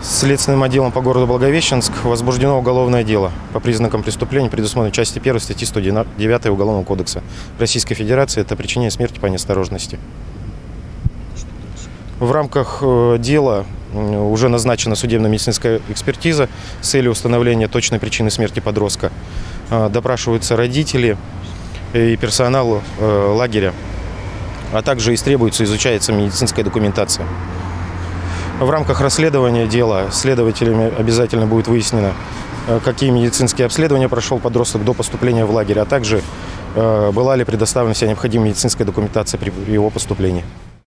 Следственным отделом по городу Благовещенск возбуждено уголовное дело по признакам преступления, предусмотренной части 1 статьи 109 Уголовного кодекса Российской Федерации. Это причинение смерти по неосторожности. В рамках дела уже назначена судебно-медицинская экспертиза с целью установления точной причины смерти подростка. Допрашиваются родители и персонал лагеря, а также истребуется, изучается медицинская документация. В рамках расследования дела следователями обязательно будет выяснено, какие медицинские обследования прошел подросток до поступления в лагерь, а также была ли предоставлена вся необходимая медицинская документация при его поступлении.